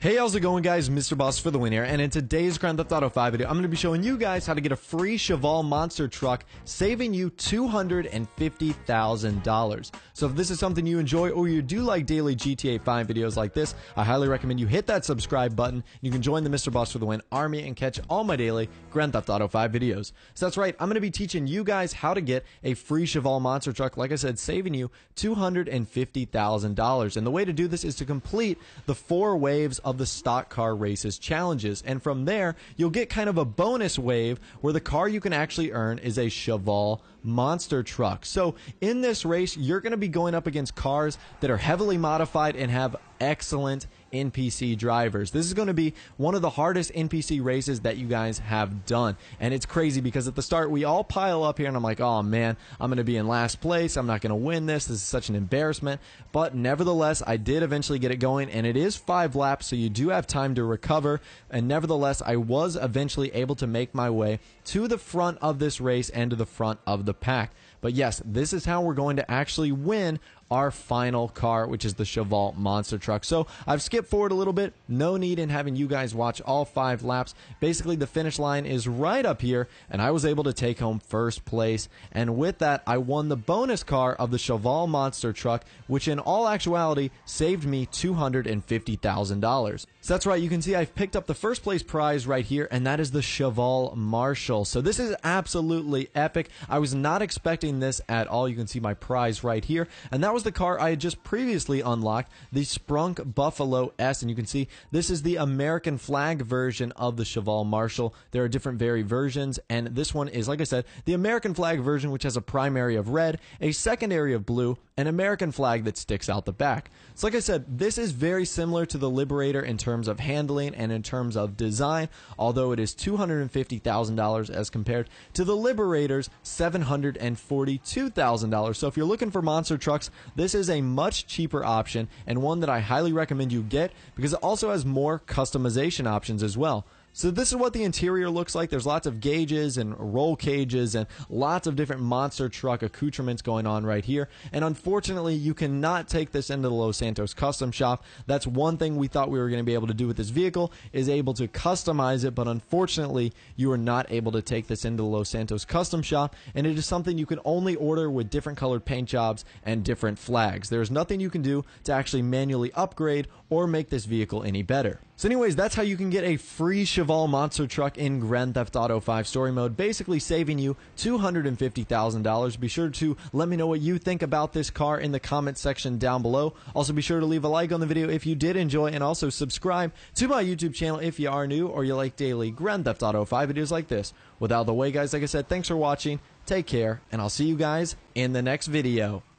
Hey, how's it going, guys? Mr. Boss for the win here, and in today's Grand Theft Auto 5 video, I'm going to be showing you guys how to get a free Cheval monster truck, saving you $250,000. So if this is something you enjoy or you do like daily GTA 5 videos like this, I highly recommend you hit that subscribe button. You can join the Mr. Boss for the win army and catch all my daily Grand Theft Auto 5 videos. So that's right, I'm going to be teaching you guys how to get a free Cheval monster truck, like I said, saving you $250,000. And the way to do this is to complete the 4 waves of the stock car races challenges, and from there you'll get kind of a bonus wave where the car you can actually earn is a Cheval monster truck. So in this race you're going to be going up against cars that are heavily modified and have excellent NPC drivers. This is going to be one of the hardest NPC races that you guys have done, and it's crazy because at the start we all pile up here and I'm like, oh man, I'm going to be in last place, I'm not going to win this is such an embarrassment. But nevertheless, I did eventually get it going, and it is 5 laps, so you do have time to recover, and nevertheless I was eventually able to make my way to the front of this race and to the front of the pack. But yes, this is how we're going to actually win our final car, which is the Cheval monster truck. So I've skipped forward a little bit. No need in having you guys watch all 5 laps. Basically, the finish line is right up here, and I was able to take home first place. And with that, I won the bonus car of the Cheval monster truck, which in all actuality saved me $250,000. So that's right, you can see I've picked up the first place prize right here, and that is the Cheval Marshal. So this is absolutely epic. I was not expecting this at all. You can see my prize right here, and that was the car I had just previously unlocked, the Sprunk Buffalo S, and you can see this is the American flag version of the Cheval Marshal. There are different versions, and this one is, like I said, the American flag version, which has a primary of red, a secondary of blue, an American flag that sticks out the back. So like I said, this is very similar to the Liberator in terms of handling and in terms of design, although it is $250,000 as compared to the Liberator's $742,000. So if you're looking for monster trucks, this is a much cheaper option, and one that I highly recommend you get because it also has more customization options as well. So this is what the interior looks like. There's lots of gauges and roll cages and lots of different monster truck accoutrements going on right here. And unfortunately, you cannot take this into the Los Santos custom shop. That's one thing we thought we were going to be able to do with this vehicle, is able to customize it, but unfortunately, you are not able to take this into the Los Santos custom shop, and it is something you can only order with different colored paint jobs and different flags. There's nothing you can do to actually manually upgrade or make this vehicle any better. So anyways, that's how you can get a free Cheval monster truck in Grand Theft Auto 5 story mode, basically saving you $250,000. Be sure to let me know what you think about this car in the comment section down below. Also be sure to leave a like on the video if you did enjoy, and also subscribe to my YouTube channel if you are new or you like daily Grand Theft Auto 5 videos like this. Without the way, guys, like I said, thanks for watching, take care, and I'll see you guys in the next video.